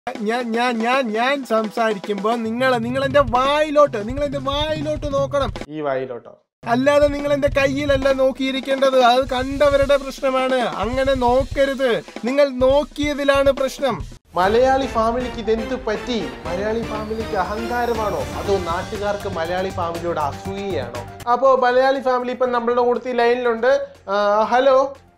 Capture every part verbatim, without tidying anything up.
ഞാൻ ഞാൻ ഞാൻ ഞാൻ സംസാരിക്കുമ്പോ നിങ്ങൾ നിങ്ങൾ എന്റെ വായിലോട്ട് നിങ്ങൾ എന്റെ വായിലോട്ട് നോക്കണം. ഈ വായിലോട്ടോ? അല്ലാതെ നിങ്ങൾ എന്റെ കയ്യിലല്ല നോക്കിയിരിക്കേണ്ടത്. അത് കണ്ടവരുടെ പ്രശ്നമാണ്. അങ്ങനെ നോക്കരുത്. നിങ്ങൾ നോക്കിയതിലാണ് പ്രശ്നം. മലയാളി ഫാമിലിക്ക് ഇതെന്ത് പറ്റി? മലയാളി ഫാമിലിക്ക് അഹങ്കാരമാണോ അതോ നാട്ടുകാർക്ക് മലയാളി ഫാമിലിയോട് അസൂയയാണോ? അപ്പോ മലയാളി ഫാമിലി ഇപ്പൊ നമ്മളുടെ കൂട്ടത്തിൽ ലൈനിലുണ്ട്. ഹലോ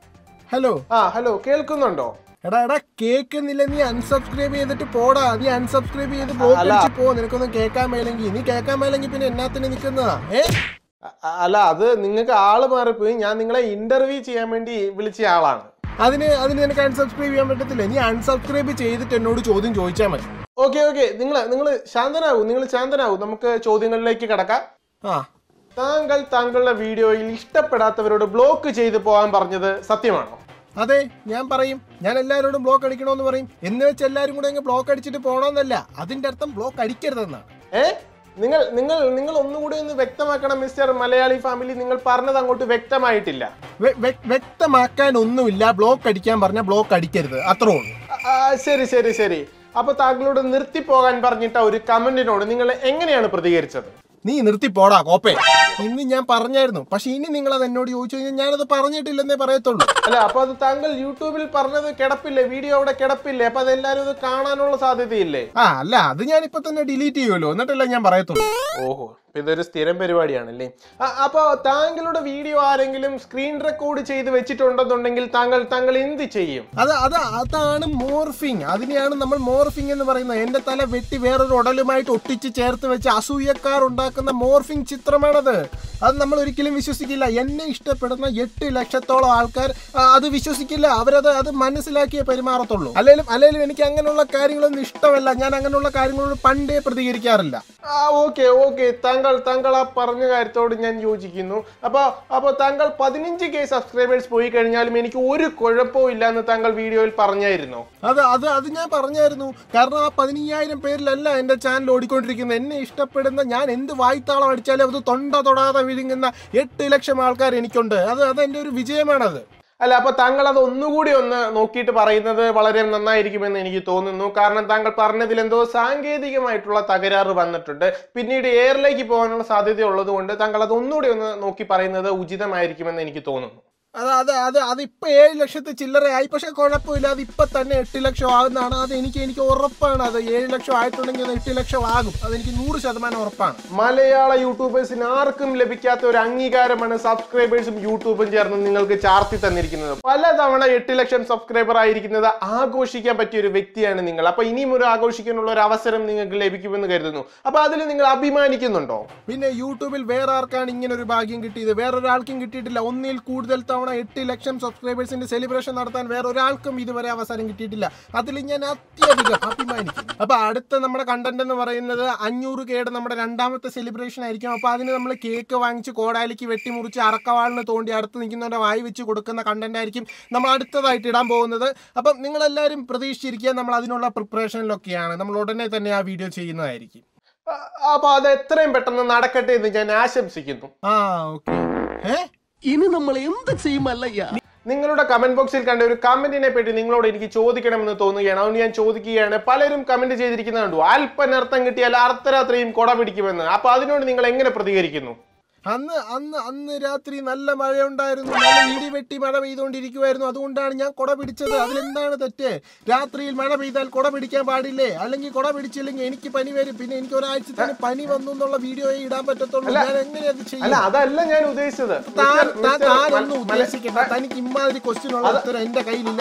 ഹലോ ആ ഹലോ കേൾക്കുന്നുണ്ടോ? എടാ എടാ കേൾക്കുന്നില്ല. നീ അൺസബ്സ്ക്രൈബ് ചെയ്തിട്ട് പോടാ. നീ അൺസബ്സ്ക്രൈബ് ചെയ്ത് ബ്ലോക്ക് പോ. നിനക്കൊന്നും കേൾക്കാൻ മേലെങ്കിൽ നീ കേൾക്കാൻ മേലെങ്കിൽ പിന്നെ എന്നാത്തിന് നിൽക്കുന്നതാ? ഏ അല്ല, അത് നിങ്ങൾക്ക് ആള് മാറിപ്പോയി. ഞാൻ നിങ്ങളെ ഇന്റർവ്യൂ ചെയ്യാൻ വേണ്ടി വിളിച്ച ആളാണ്. അതിന് അതിന് നിനക്ക് അൺസബ്സ്ക്രൈബ് ചെയ്യാൻ പറ്റത്തില്ല. നീ അൺസബ്സ്ക്രൈബ് ചെയ്തിട്ട് എന്നോട് ചോദ്യം ചോദിച്ചാൽ മതി. ഓക്കെ ഓക്കെ നിങ്ങൾ നിങ്ങൾ ശാന്തനാവൂ നിങ്ങൾ ശാന്തനാവൂ നമുക്ക് ചോദ്യങ്ങളിലേക്ക് കടക്കാം. ആ താങ്കൾ താങ്കളുടെ വീഡിയോയിൽ ഇഷ്ടപ്പെടാത്തവരോട് ബ്ലോക്ക് ചെയ്ത് പോകാൻ പറഞ്ഞത് സത്യമാണോ? അതെ, ഞാൻ പറയും. ഞാൻ എല്ലാവരോടും ബ്ലോക്ക് അടിക്കണമെന്ന് പറയും. എന്ന് വെച്ച് എല്ലാവരും കൂടെ അങ്ങ് ബ്ലോക്ക് അടിച്ചിട്ട് പോകണമെന്നല്ല. അതിന്റെ അർത്ഥം ബ്ലോക്ക് അടിക്കരുതെന്നാണ്. ഏ നിങ്ങൾ നിങ്ങൾ നിങ്ങൾ ഒന്നുകൂടി ഒന്ന് വ്യക്തമാക്കണം മിസ്റ്റർ മലയാളി ഫാമിലി. നിങ്ങൾ പറഞ്ഞത് അങ്ങോട്ട് വ്യക്തമായിട്ടില്ല. വ്യക്തമാക്കാൻ ഒന്നുമില്ല. ബ്ലോക്ക് അടിക്കാൻ പറഞ്ഞാൽ ബ്ലോക്ക് അടിക്കരുത്, അത്രേ ഉള്ളൂ. ശരി ശരി ശരി അപ്പൊ താങ്കളോട് നിർത്തിപ്പോകാൻ പറഞ്ഞിട്ട ഒരു കമന്റിനോട് നിങ്ങൾ എങ്ങനെയാണ് പ്രതികരിച്ചത്? നീ നിർത്തി പോടാ കോപ്പേ. ഇന്ന് ഞാൻ പറഞ്ഞായിരുന്നു. പക്ഷെ ഇനി നിങ്ങൾ അത് എന്നോട് ചോദിച്ചു കഴിഞ്ഞാൽ ഞാനത് പറഞ്ഞിട്ടില്ലെന്നേ പറയത്തുള്ളൂ. അല്ല, അപ്പൊ അത് താങ്കൾ യൂട്യൂബിൽ പറഞ്ഞത് കിടപ്പില്ലേ? വീഡിയോ അവിടെ കിടപ്പില്ലേ? അപ്പൊ അതെല്ലാരും ഇത് കാണാനുള്ള സാധ്യതയില്ലേ? ആ അല്ല, അത് ഞാൻ ഇപ്പൊ തന്നെ ഡിലീറ്റ് ചെയ്യുമല്ലോ, എന്നിട്ടല്ല ഞാൻ പറയത്തുള്ളൂ. ഓഹോ, ഇതൊരു സ്ഥിരം പരിപാടിയാണല്ലേ. അപ്പൊ താങ്കളുടെ വീഡിയോ ആരെങ്കിലും സ്ക്രീൻ റെക്കോർഡ് ചെയ്ത് വെച്ചിട്ടുണ്ടെന്നുണ്ടെങ്കിൽ താങ്കൾ താങ്കൾ എന്ത് ചെയ്യും? അത് അത് അതാണ് മോർഫിംഗ്. അതിനെയാണ് നമ്മൾ മോർഫിംഗ് എന്ന് പറയുന്നത്. എന്റെ തല വെട്ടി വേറൊരു ഉടലുമായിട്ട് ഒട്ടിച്ച് ചേർത്ത് വെച്ച് അസൂയക്കാർ ഉണ്ടാക്കുന്ന മോർഫിംഗ് ചിത്രമാണത്. അത് നമ്മൾ ഒരിക്കലും വിശ്വസിക്കില്ല. എന്നെ ഇഷ്ടപ്പെടുന്ന എട്ട് ലക്ഷത്തോളം ആൾക്കാർ അത് വിശ്വസിക്കില്ല. അവരത് അത് മനസ്സിലാക്കിയേ പെരുമാറത്തുള്ളൂ. അല്ലെങ്കിലും അല്ലെങ്കിലും എനിക്ക് അങ്ങനെയുള്ള കാര്യങ്ങളൊന്നും ഇഷ്ടമല്ല. ഞാൻ അങ്ങനെയുള്ള കാര്യങ്ങളോട് പണ്ടേ പ്രതികരിക്കാറില്ല. ആ ഓക്കെ ഓക്കെ താങ്കൾ താങ്കൾ ആ പറഞ്ഞ കാര്യത്തോട് ഞാൻ യോജിക്കുന്നു. അപ്പൊ അപ്പൊ താങ്കൾ പതിനഞ്ച് കെ സബ്സ്ക്രൈബേഴ്സ് പോയി കഴിഞ്ഞാലും എനിക്ക് ഒരു കുഴപ്പവും ഇല്ല എന്ന് താങ്കൾ വീഡിയോയിൽ പറഞ്ഞായിരുന്നോ? അത് അത് അത് ഞാൻ പറഞ്ഞായിരുന്നു. കാരണം ആ പതിനയ്യായിരം പേരിലല്ല എന്റെ ചാനൽ ഓടിക്കൊണ്ടിരിക്കുന്നത്. എന്നെ ഇഷ്ടപ്പെടുന്ന, ഞാൻ എന്ത് വായ്ത്താളം അടിച്ചാലും അത് തൊണ്ട തൊടാതെ വിഴുങ്ങുന്ന എട്ട് ലക്ഷം ആൾക്കാർ എനിക്കുണ്ട്. അത് അത് എന്റെ ഒരു വിജയമാണത്. അല്ല, അപ്പൊ താങ്കൾ അത് ഒന്നുകൂടി ഒന്ന് നോക്കിയിട്ട് പറയുന്നത് വളരെ നന്നായിരിക്കുമെന്ന് എനിക്ക് തോന്നുന്നു. കാരണം താങ്കൾ പറഞ്ഞതിൽ എന്തോ സാങ്കേതികമായിട്ടുള്ള തകരാറ് വന്നിട്ടുണ്ട്. പിന്നീട് എയറിലേക്ക് പോകാനുള്ള സാധ്യത ഉള്ളത് കൊണ്ട് താങ്കൾ അത് ഒന്നുകൂടി ഒന്ന് നോക്കി പറയുന്നത് ഉചിതമായിരിക്കുമെന്ന് എനിക്ക് തോന്നുന്നു. അത് അത് അത് അതിപ്പോ ഏഴ് ലക്ഷത്തി ചില്ലറയായി. പക്ഷെ കുഴപ്പമില്ല, അത് ഇപ്പൊ തന്നെ എട്ട് ലക്ഷം ആകുന്നതാണ്. അത് എനിക്ക് എനിക്ക് ഉറപ്പാണ്. അത് ഏഴ് ലക്ഷം ആയിട്ടുണ്ടെങ്കിൽ അത് എട്ട് ലക്ഷം ആകും. അതെനിക്ക് നൂറ് ശതമാനം ഉറപ്പാണ്. മലയാള യൂട്യൂബേഴ്സിന് ആർക്കും ലഭിക്കാത്ത ഒരു അംഗീകാരമാണ് സബ്സ്ക്രൈബേഴ്സും യൂട്യൂബും ചേർന്ന് നിങ്ങൾക്ക് ചാർത്തി തന്നിരിക്കുന്നത്. പലതവണ എട്ട് ലക്ഷം സബ്സ്ക്രൈബർ ആയിരിക്കുന്നത് ആഘോഷിക്കാൻ പറ്റിയ ഒരു വ്യക്തിയാണ് നിങ്ങൾ. അപ്പൊ ഇനിയും ഒരു ആഘോഷിക്കാനുള്ള ഒരു അവസരം നിങ്ങൾക്ക് ലഭിക്കുമെന്ന് കരുതുന്നു. അപ്പൊ അതിൽ നിങ്ങൾ അഭിമാനിക്കുന്നുണ്ടോ? പിന്നെ യൂട്യൂബിൽ വേറെ ആർക്കാണ് ഇങ്ങനെ ഒരു ഭാഗ്യം കിട്ടിയത്? വേറൊരാൾക്കും കിട്ടിയിട്ടില്ല. ഒന്നിൽ കൂടുതൽ തവണ എട്ട് ലക്ഷം സബ്സ്ക്രൈബേഴ്സിന്റെ സെലിബ്രേഷൻ നടത്താൻ വേറെ ഒരാൾക്കും ഇതുവരെ അവസരം കിട്ടിയിട്ടില്ല. അതിൽ ഞാൻ അത്യധികം അഭിമാനിക്കും. അപ്പൊ അടുത്ത നമ്മുടെ കണ്ടന്റ് എന്ന് പറയുന്നത് അഞ്ഞൂറ് കെയുടെ നമ്മുടെ രണ്ടാമത്തെ സെലിബ്രേഷൻ ആയിരിക്കും. അപ്പൊ അതിന് നമ്മൾ കേക്ക് വാങ്ങിച്ച് കോടാലിക്ക് വെട്ടിമുറിച്ച് അറക്കവാളിന് തോണ്ടി അടുത്ത് നിൽക്കുന്നവരുടെ വായി വെച്ച് കൊടുക്കുന്ന കണ്ടന്റ് ആയിരിക്കും നമ്മൾ അടുത്തതായിട്ട് ഇടാൻ പോകുന്നത്. അപ്പം നിങ്ങളെല്ലാവരും പ്രതീക്ഷിച്ചിരിക്കുക. നമ്മൾ അതിനുള്ള പ്രിപ്പറേഷനിലൊക്കെയാണ്. നമ്മൾ ഉടനെ തന്നെ ആ വീഡിയോ ചെയ്യുന്നതായിരിക്കും. അപ്പൊ അത് എത്രയും പെട്ടെന്ന് നടക്കട്ടെ എന്ന് ഞാൻ ആശംസിക്കുന്നു. ആ ഓക്കെ. ഏ ഇനി നമ്മൾ എന്ത് ചെയ്യുമല്ലയ്യ? നിങ്ങളുടെ കമന്റ് ബോക്സിൽ കണ്ട ഒരു കമന്റിനെ പറ്റി നിങ്ങളോട് എനിക്ക് ചോദിക്കണമെന്ന് തോന്നുകയാണ്. അതുകൊണ്ട് ഞാൻ ചോദിക്കുകയാണ്. പലരും കമന്റ് ചെയ്തിരിക്കുന്നത് കണ്ടു, അല്പനർത്ഥം കിട്ടിയാൽ അർദ്ധരാത്രിയും കൊട പിടിക്കുമെന്ന്. അപ്പൊ അതിനോട് നിങ്ങൾ എങ്ങനെ പ്രതികരിക്കുന്നു? അന്ന് അന്ന് അന്ന് രാത്രി നല്ല മഴയുണ്ടായിരുന്നു. നല്ല ഇടി വെട്ടി മഴ പെയ്തുകൊണ്ടിരിക്കുവായിരുന്നു. അതുകൊണ്ടാണ് ഞാൻ കുട പിടിച്ചത്. അതിലെന്താണ് തെറ്റ്? രാത്രിയിൽ മഴ പെയ്താൽ കുട പിടിക്കാൻ പാടില്ലേ? അല്ലെങ്കിൽ കുട പിടിച്ചില്ലെങ്കിൽ എനിക്ക് പനി വരും. പിന്നെ എനിക്ക് ഒരാഴ്ചത്തിന് പനി വന്നു എന്നുള്ള വീഡിയോയെ ഇടാൻ പറ്റത്തുള്ളൂ. ഞാൻ എങ്ങനെ അത് ചെയ്യും? അല്ല, അതല്ല ഞാൻ ഉദ്ദേശിച്ചത്. താനൊന്നും ഉദ്ദേശിക്കണ്ട. തനിക്ക് ഇമാതിരി ക്വസ്റ്റ്യൻ ഉള്ള ഉത്തരം എന്റെ കയ്യിലില്ല.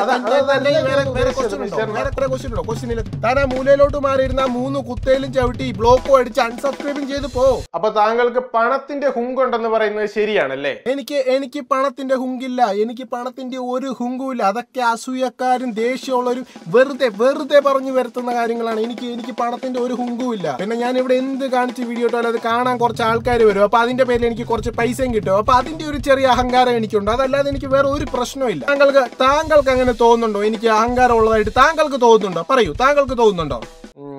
വേറെ ക്വസ്റ്റ്യൻ ഉണ്ടോ? വേറെ എത്ര ക്വസ്റ്റ്യൻ ഉണ്ടോ? ക്വസ്റ്റ്യൻ ഇല്ല. താൻ ആ മൂലയിലോട്ട് മാറിയിരുന്ന മൂന്ന് കുത്തേലും ചവിട്ടി ബ്ലോക്കും അടിച്ച് അൺസബ്സ്ക്രൈബും ചെയ്ത് പോ. അപ്പൊ താങ്കൾക്ക് പണത്തിന്റെ ഹുങ്കുണ്ടെന്ന് പറയുന്നത് ശരിയാണല്ലേ? എനിക്ക് എനിക്ക് പണത്തിന്റെ ഹുങ്കില്ല. എനിക്ക് പണത്തിന്റെ ഒരു ഹുങ്കുമില്ല. അതൊക്കെ അസൂയക്കാരും ദേഷ്യമുള്ളവരും വെറുതെ വെറുതെ പറഞ്ഞു വരുത്തുന്ന കാര്യങ്ങളാണ്. എനിക്ക് എനിക്ക് പണത്തിന്റെ ഒരു ഹുങ്കുമില്ല. പിന്നെ ഞാൻ ഇവിടെ എന്ത് കാണിച്ച് വീഡിയോ ഇട്ടാലും അത് കാണാൻ കുറച്ച് ആൾക്കാർ വരും. അപ്പൊ അതിന്റെ പേരിൽ എനിക്ക് കുറച്ച് പൈസയും കിട്ടും. അപ്പൊ അതിന്റെ ഒരു ചെറിയ അഹങ്കാരം എനിക്കുണ്ട്. അതല്ലാതെ എനിക്ക് വേറെ ഒരു പ്രശ്നമില്ല. താങ്കൾക്ക് താങ്കൾക്ക് അങ്ങനെ തോന്നുന്നുണ്ടോ? എനിക്ക് അഹങ്കാരം ഉള്ളതായിട്ട് താങ്കൾക്ക് തോന്നുന്നുണ്ടോ? പറയൂ, താങ്കൾക്ക് തോന്നുന്നുണ്ടോ?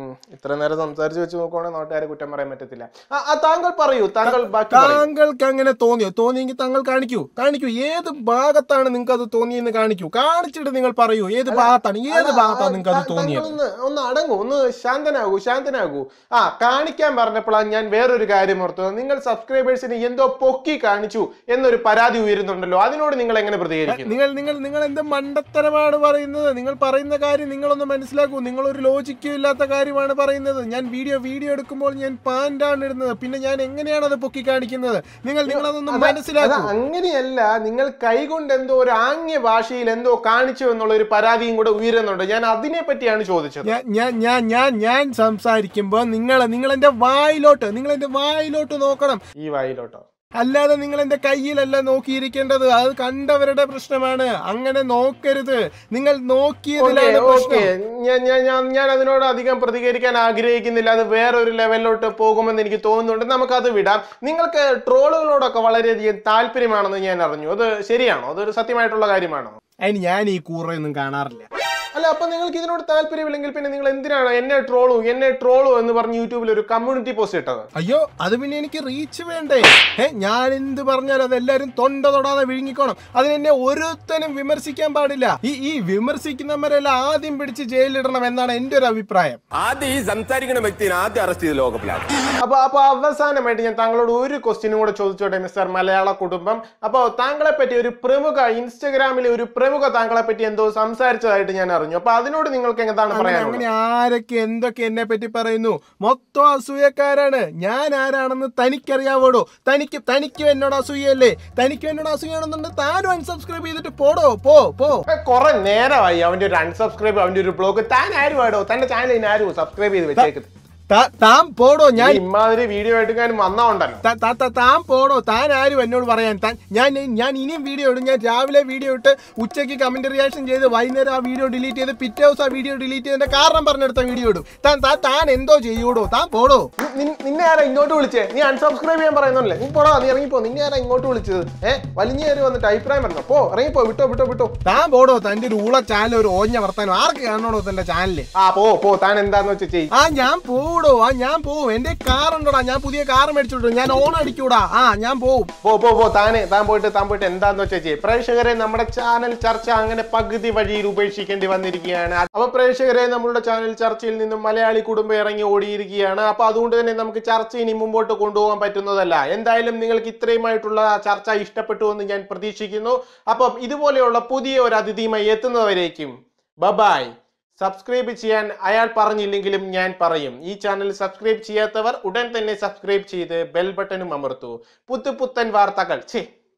ഇത്ര നേരം സംസാരിച്ച് വെച്ച് നോക്കുവാണെങ്കിൽ നാട്ടുകാരെ കുറ്റം പറയാൻ പറ്റത്തില്ല. താങ്കൾ പറയൂ, താങ്കൾ താങ്കൾക്ക് അങ്ങനെ തോന്നിയോ? തോന്നിയെങ്കിൽ താങ്കൾ കാണിക്കൂ കാണിക്കൂ ഏത് ഭാഗത്താണ് നിങ്ങൾക്ക് അത് തോന്നിയെന്ന് കാണിക്കൂ. കാണിച്ചിട്ട് നിങ്ങൾ പറയൂ ഏത് ഭാഗത്താണ് ഏത് ഭാഗത്താണ് നിങ്ങൾക്ക് അത് തോന്നിയത്. ഒന്ന് അടങ്ങൂ, ഒന്ന് ശാന്തനാകൂ ശാന്തനാകൂ ആ കാണിക്കാൻ പറഞ്ഞപ്പോഴാണ് ഞാൻ വേറൊരു കാര്യം ഓർത്തത്. നിങ്ങൾ സബ്സ്ക്രൈബേഴ്സിന് എന്തോ പൊക്കി കാണിച്ചു എന്നൊരു പരാതി ഉയരുന്നുണ്ടല്ലോ, അതിനോട് നിങ്ങൾ എങ്ങനെ പ്രതികരിക്കും? നിങ്ങൾ നിങ്ങൾ നിങ്ങൾ എന്ത് മണ്ടത്തരമാണ് പറയുന്നത്? നിങ്ങൾ പറയുന്ന കാര്യം നിങ്ങളൊന്ന് മനസ്സിലാക്കൂ. നിങ്ങൾ ഒരു ലോജിക്കും ഇല്ലാത്ത കാര്യമാണ് പറയുന്നത്. ഞാൻ വീഡിയോ വീഡിയോ എടുക്കുമ്പോൾ ഞാൻ പാന്റാണ് ഇടുന്നത്, പിന്നെ ഞാൻ എങ്ങനെയാണ് അത് പൊക്കി കാണിക്കുന്നത്? നിങ്ങൾ നിങ്ങളതൊന്നും മനസ്സിലാക്കും. അങ്ങനെയല്ല, നിങ്ങൾ കൈകൊണ്ട് എന്തോ ഒരു ആംഗ്യ ഭാഷയിൽ എന്തോ കാണിച്ചു എന്നുള്ള ഒരു പരാതിയും കൂടെ ഉയരുന്നുണ്ട്. ഞാൻ അതിനെ പറ്റിയാണ് ചോദിച്ചത്. ഞാൻ ഞാൻ ഞാൻ ഞാൻ സംസാരിക്കുമ്പോ നിങ്ങൾ നിങ്ങൾ എന്റെ വായിലോട്ട് നിങ്ങൾ എന്റെ വായിലോട്ട് നോക്കണം. ഈ വായിലോട്ടോ? അല്ലാതെ നിങ്ങൾ എന്റെ കയ്യിലല്ല നോക്കിയിരിക്കേണ്ടത്. അത് കണ്ടവരുടെ പ്രശ്നമാണ്, അങ്ങനെ നോക്കരുത്. നിങ്ങൾ നോക്കിയതിലാണ് പ്രശ്നം. ഞാൻ അതിനോട് അധികം പ്രതികരിക്കാൻ ആഗ്രഹിക്കുന്നില്ല. അത് വേറൊരു ലെവലിലോട്ട് പോകുമെന്ന് എനിക്ക് തോന്നുന്നുണ്ട്. നമുക്കത് വിടാം. നിങ്ങൾക്ക് ട്രോളുകളോടൊക്കെ വളരെയധികം താല്പര്യമാണെന്ന് ഞാൻ അറിഞ്ഞു. അത് ശരിയാണോ? അതൊരു സത്യമായിട്ടുള്ള കാര്യമാണോ? അതിന് ഞാൻ ഈ കൂറയൊന്നും കാണാറില്ല. അല്ല, അപ്പൊ നിങ്ങൾക്ക് ഇതിനോട് താല്പര്യമില്ലെങ്കിൽ പിന്നെ നിങ്ങൾ എന്തിനാണ് എന്നെ ട്രോളു എന്നെ ട്രോളു എന്ന് പറഞ്ഞ് യൂട്യൂബിൽ ഒരു കമ്മ്യൂണിറ്റി പോസ്റ്റ് ഇട്ടത്? അയ്യോ, അത് പിന്നെ എനിക്ക് റീച്ച് വേണ്ടേ? ഏ ഞാൻ എന്ത് പറഞ്ഞാലും അതെല്ലാരും തൊണ്ട തൊടാതെ വിഴുങ്ങിക്കോണം. അതിനെന്നെ ഒരുത്തനും വിമർശിക്കാൻ പാടില്ല. ഈ ഈ വിമർശിക്കുന്നവരെല്ലാം ആദ്യം പിടിച്ച് ജയിലിടണം എന്നാണ് എന്റെ ഒരു അഭിപ്രായം. ആദ്യം ഈ സംസാരിക്കുന്ന വ്യക്തിനെ ആദ്യം അറസ്റ്റ് ചെയ്ത് ലോകപ്പിലാണ്. അപ്പൊ അപ്പൊ അവസാനമായിട്ട് ഞാൻ താങ്കളോട് ഒരു ക്വസ്റ്റ്യനും കൂടെ ചോദിച്ചോട്ടെ മിസ്റ്റർ മലയാള കുടുംബം. അപ്പൊ താങ്കളെ പറ്റി ഒരു പ്രമുഖ ഇൻസ്റ്റഗ്രാമിലെ ഒരു പ്രമുഖ താങ്കളെ പറ്റി എന്തോ സംസാരിച്ചതായിട്ട് ഞാൻ അറിഞ്ഞു. അപ്പൊ അതിനോട് നിങ്ങൾക്ക് എന്താണ് പറയാനുള്ളത്? അങ്ങനെ ആരൊക്കെ എന്തൊക്കെ എന്നെ പറ്റി പറയുന്നു? മൊത്തം അസൂയക്കാരാണ്. ഞാൻ ആരാണെന്ന് തനിക്കറിയാവോടോ? തനിക്ക് തനിക്കും എന്നോട് അസൂയല്ലേ? തനിക്കും എന്നോട് അസൂയാണെന്നുണ്ടെങ്കിൽ താനും അൺസബ്സ്ക്രൈബ് ചെയ്തിട്ട് പോടോ. പോ പോ കുറെ നേരമായി അവന്റെ ഒരു അൺസബ്സ്ക്രൈബ്, അവന്റെ ഒരു ബ്ലോഗ്. താൻ ആരും ആടോ? തന്റെ ചാനൽ ആരും സബ്സ്ക്രൈബ് ചെയ്ത് വെച്ചേക്കുന്നത്? താൻ പോടോ. ഞാൻ ഇമാതിരി വീഡിയോ എടുക്കാനും വന്നോണ്ടല്ലോ. താൻ പോടോ. താൻ ആരും എന്നോട് പറയാൻ? ഞാൻ ഞാൻ ഇനിയും വീഡിയോ ഇടും. ഞാൻ രാവിലെ വീഡിയോ ഇട്ട് ഉച്ചയ്ക്ക് കമന്റ് റിയാക്ഷൻ ചെയ്ത് വൈകുന്നേരം ആ വീഡിയോ ഡിലീറ്റ് ചെയ്ത് പിറ്റേ ദിവസം ആ വീഡിയോ ഡിലീറ്റ് ചെയ്തതിന്റെ കാരണം പറഞ്ഞെടുത്ത വീഡിയോ ഇടും. താൻ താൻ എന്തോ ചെയ്യൂടോ? താൻ പോടോ. നിന്നെ ആരാ ഇങ്ങോട്ട് വിളിച്ചേ? നീ അൺസബ്സ്ക്രൈബ് ചെയ്യാൻ പറയുന്നല്ലേ? നീ പോടാ, നീ ഇറങ്ങിപ്പോ. നിന്നെ ആരാ ഇങ്ങോട്ട് വിളിച്ചത്? ഏഹ് വലിഞ്ഞു കയറി വന്നിട്ട് അഭിപ്രായം പറഞ്ഞോ? പോ, ഇറങ്ങിപ്പോ, വിട്ടോ വിട്ടോ വിട്ടോ. താൻ പോടോ. തന്റെ ഒരു ഊള ചാനൽ, ഒരു ഓഞ്ഞ വർത്താനം ആർക്ക് കാണണോ തന്റെ ചാനല്? ആ പോ പോ, താൻ എന്താന്ന് വെച്ചാ ചെയ്യ്. ആ ഞാൻ പോടോ. ആ ഞാൻ പോവും. എന്റെ കാർ ഉണ്ടോടാ? ഞാൻ പുതിയ കാർ മേടിച്ചോട്ടോ. ഞാൻ ഓൺ അടിക്കൂടാ. ആ ഞാൻ പോവും. പോ പോ പോ താനെ താൻ പോയിട്ട് താൻ പോയിട്ട് എന്താന്ന് വെച്ചാ ചെയ്യ്. പ്രേക്ഷകരെ, നമ്മുടെ ചാനൽ ചർച്ച അങ്ങനെ പകുതി വഴിയിൽ ഉപേക്ഷിക്കേണ്ടി വന്നിരിക്കുകയാണ്. അപ്പൊ പ്രേക്ഷകരെ, നമ്മളുടെ ചാനൽ ചർച്ചയിൽ നിന്നും മലയാളി കുടുംബം ഇറങ്ങി ഓടിയിരിക്കുകയാണ്. അപ്പൊ അതുകൊണ്ട് തന്നെ നമുക്ക് ചർച്ച ഇനി മുമ്പോട്ട് കൊണ്ടുപോകാൻ പറ്റുന്നതല്ല. എന്തായാലും നിങ്ങൾക്ക് ഇത്രയുമായിട്ടുള്ള ചർച്ച ഇഷ്ടപ്പെട്ടു എന്ന് ഞാൻ പ്രതീക്ഷിക്കുന്നു. അപ്പം ഇതുപോലെയുള്ള പുതിയ ഒരു അതിഥിയുമായി എത്തുന്നവരേക്കും ബൈ. സബ്സ്ക്രൈബ് ചെയ്യാൻ അയാൾ പറഞ്ഞില്ലെങ്കിലും ഞാൻ പറയും. ഈ ചാനൽ സബ്സ്ക്രൈബ് ചെയ്യാത്തവർ ഉടൻ തന്നെ സബ്സ്ക്രൈബ് ചെയ്ത് ബെൽ ബട്ടണും അമർത്തൂ. പുത്തുപുത്തൻ വാർത്തകൾ, ഛേ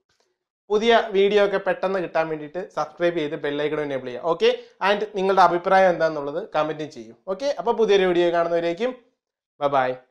പുതിയ വീഡിയോ ഒക്കെ പെട്ടെന്ന് കിട്ടാൻ വേണ്ടിയിട്ട് സബ്സ്ക്രൈബ് ചെയ്ത് ബെല്ലൈക്കൺ എനേബിൾ ചെയ്യുക. ഓക്കെ, ആൻഡ് നിങ്ങളുടെ അഭിപ്രായം എന്താണെന്നുള്ളത് കമന്റും ചെയ്യും. ഓക്കെ, അപ്പോൾ പുതിയൊരു വീഡിയോ കാണുന്നവരേക്കും ബൈ.